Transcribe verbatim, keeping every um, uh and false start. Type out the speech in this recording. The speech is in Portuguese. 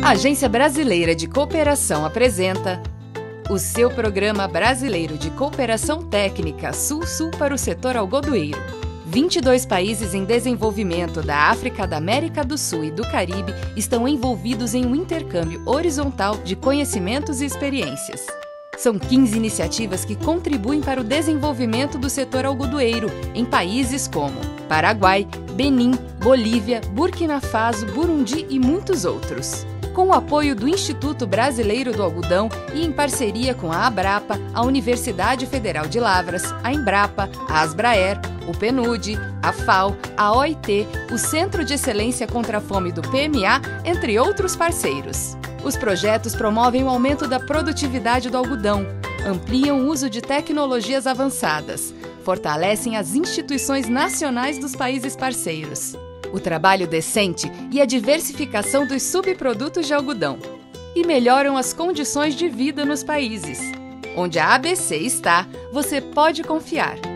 A Agência Brasileira de Cooperação apresenta o seu Programa Brasileiro de Cooperação Técnica Sul-Sul para o setor algodoeiro. vinte e dois países em desenvolvimento da África, da América do Sul e do Caribe estão envolvidos em um intercâmbio horizontal de conhecimentos e experiências. São quinze iniciativas que contribuem para o desenvolvimento do setor algodoeiro em países como Paraguai, Benim, Bolívia, Burkina Faso, Burundi e muitos outros. Com o apoio do Instituto Brasileiro do Algodão e em parceria com a Abrapa, a Universidade Federal de Lavras, a Embrapa, a Asbraer, o PNUD, a FAO, a O I T, o Centro de Excelência contra a Fome do P M A, entre outros parceiros. Os projetos promovem o aumento da produtividade do algodão, ampliam o uso de tecnologias avançadas, fortalecem as instituições nacionais dos países parceiros, o trabalho decente e a diversificação dos subprodutos de algodão, e melhoram as condições de vida nos países. Onde a A B C está, você pode confiar.